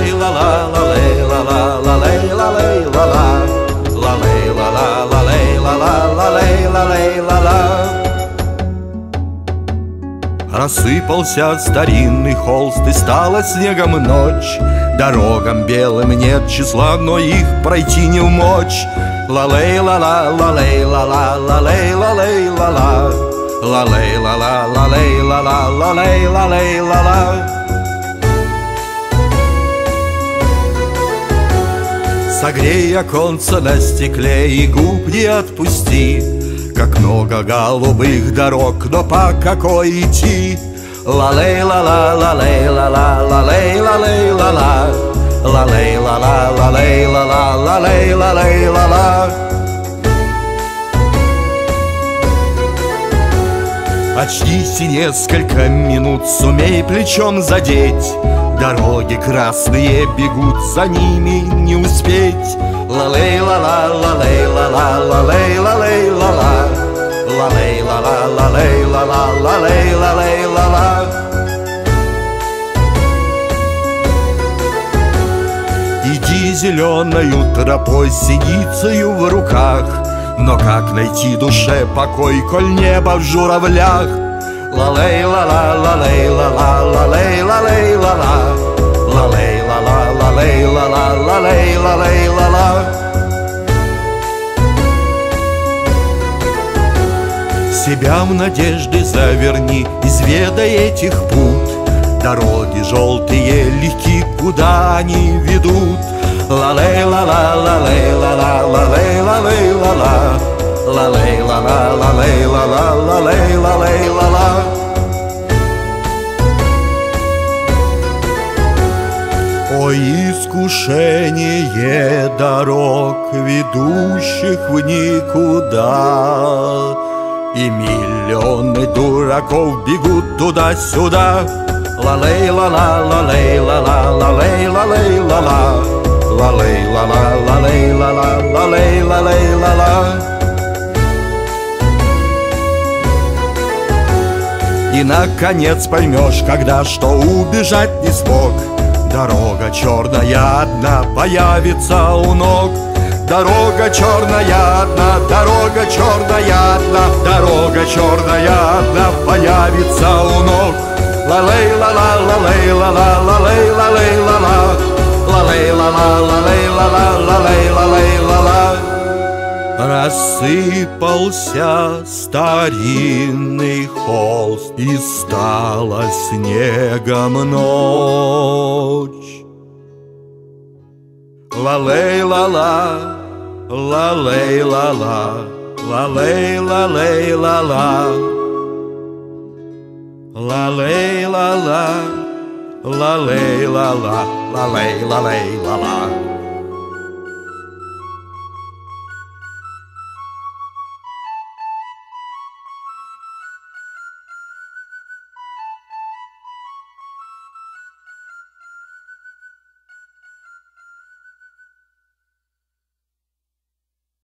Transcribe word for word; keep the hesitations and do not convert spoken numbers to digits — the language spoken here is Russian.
лей ла ла ла лей ла ла ла лей ла лей ла ла ла лей ла ла ла лей ла ла ла лей ла лей ла ла. Рассыпался старинный холст, и стала снегом ночь. Дорогам белым нет числа, но их пройти не вмочь. Ла-лей ла-ла, ла-лей ла-ла, ла-лей ла-лей ла-ла, ла-лей ла-ла, ла-лей ла-ла, ла-лей ла-лей ла-ла. Согрей оконца на стекле и губ не отпусти. Как много голубых дорог, но по какой идти? Ла-лей ла-ла, ла-лей ла-ла, ла-лей ла-лей ла-ла, ла-лей ла-ла, ла-лей ла-ла, ла-лей ла-лей ла-ла. Очнись и несколько минут сумей плечом задеть. Дороги красные бегут, за ними не успеть. Ла-лей ла-ла, ла-лей ла-ла, ла-лей ла-лей ла-ла, ла-лей ла-ла, ла-лей ла-ла, ла-лей ла-лей ла-ла. Иди зеленою тропой с синицею в руках, но как найти душе покой, коль небо в журавлях? Ла-лей ла-ла, ла-лей ла-ла, ла-лей ла-лей ла-ла, ла-лей ла-ла, ла-лей ла-ла, ла-лей ла-лей ла-ла. Себя в надежды заверни, изведай этих путь. Дороги желтые легки, куда они ведут? Ла-лей ла-ла, ла-лей ла-ла, ла-лей ла-лей ла-ла, ла-лей ла-ла, ла-лей ла-ла, ла-лей ла-лей ла-ла. Ой, искушение дорог, ведущих в никуда, и миллионы дураков бегут туда-сюда. Ла-лей ла-ла, ла-лей ла-ла, ла-лей ла-лей ла-ла, ла-лей ла-ла, ла-лей ла-ла, ла-лей ла-лей ла-ла. И наконец поймешь, когда что убежать не смог. Дорога черная одна появится у ног. Дорога черная одна, дорога черная одна, дорога черная одна появится у ног. Ла-лей ла-ла, ла-лей ла-ла, ла-лей ла-лей ла-ла, ла-лей ла-ла, ла-лей ла-ла, ла-лей ла-лей ла-ла. Рассыпался старинный холст, и стала снегом ночь. Ла-лей ла-ла, ла-лей ла-ла, ла-лей ла-лей ла-ла, ла-лей ла-ла, ла-лей ла-ла, ла-лей ла-лей ла-ла.